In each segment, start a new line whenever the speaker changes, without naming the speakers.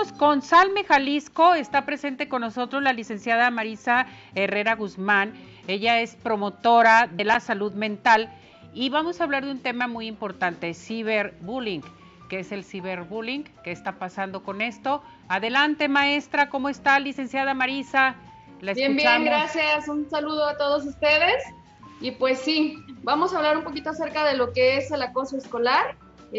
Vámonos con Salme, Jalisco. Está presente con nosotros la licenciada Marisa Herrera Guzmán. Ella es promotora de la salud mental y vamos a hablar de un tema muy importante, ciberbullying. ¿Qué es el ciberbullying? ¿Qué está pasando con esto? Adelante, maestra. ¿Cómo está, licenciada Marisa? La escuchamos.
Bien, gracias. Un saludo a todos ustedes. Y pues sí, vamos a hablar un poquito acerca de lo que es el acoso escolar.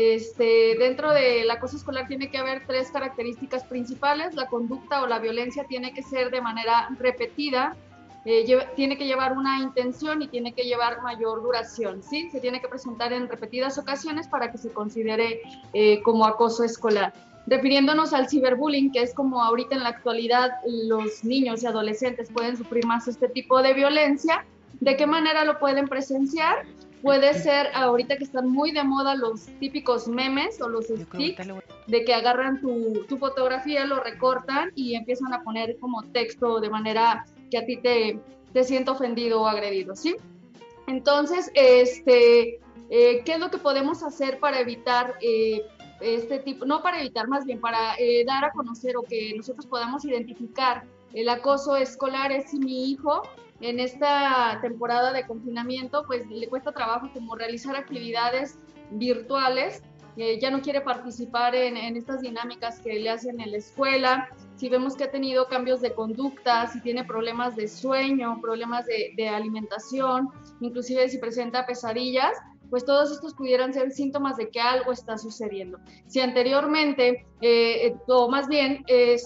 Dentro del acoso escolar tiene que haber 3 características principales. La conducta o la violencia tiene que ser de manera repetida, tiene que llevar una intención y tiene que llevar mayor duración, ¿sí? Se tiene que presentar en repetidas ocasiones para que se considere como acoso escolar. Refiriéndonos al ciberbullying, que es como ahorita en la actualidad los niños y adolescentes pueden sufrir más este tipo de violencia. ¿De qué manera lo pueden presenciar? Puede ser ahorita que están muy de moda los típicos memes o los stickers de que agarran tu fotografía, lo recortan y empiezan a poner como texto de manera que a ti te sienta ofendido o agredido, ¿sí? Entonces, ¿qué es lo que podemos hacer para evitar este tipo? No para evitar, más bien para dar a conocer o que nosotros podamos identificar el acoso escolar. Es si mi hijo en esta temporada de confinamiento pues le cuesta trabajo como realizar actividades virtuales, ya no quiere participar en estas dinámicas que le hacen en la escuela, si vemos que ha tenido cambios de conducta, si tiene problemas de sueño, problemas de alimentación, inclusive si presenta pesadillas, pues todos estos pudieran ser síntomas de que algo está sucediendo. Si anteriormente, o más bien,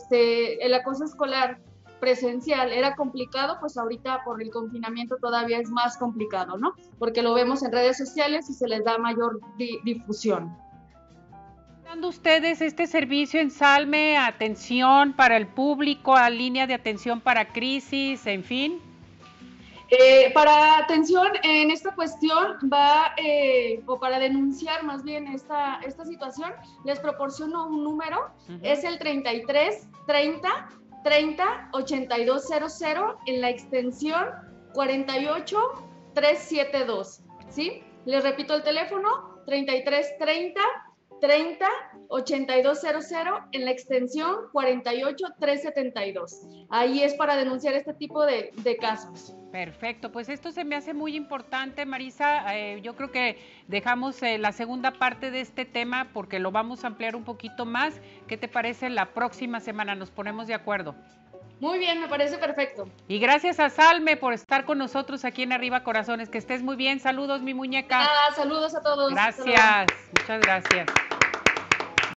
el acoso escolar presencial era complicado, pues ahorita por el confinamiento todavía es más complicado, ¿no? Porque lo vemos en redes sociales y se les da mayor difusión.
¿Dando ustedes este servicio en Salme, atención para el público, a línea de atención para crisis, en fin?
Para atención en esta cuestión o para denunciar más bien esta situación, les proporciono un número, es el 33 30 30 8200 en la extensión 48372, ¿sí? Les repito el teléfono, 33 30 30 8200 en la extensión 48372. Ahí es para denunciar este tipo de casos.
Perfecto, pues esto se me hace muy importante, Marisa. Yo creo que dejamos la segunda parte de este tema porque lo vamos a ampliar un poquito más. ¿Qué te parece? La próxima semana nos ponemos de acuerdo.
Muy bien, me parece perfecto.
Y gracias a Salme por estar con nosotros aquí en Arriba Corazones. Que estés muy bien. Saludos, mi muñeca.
Saludos a todos.
Gracias, muchas gracias.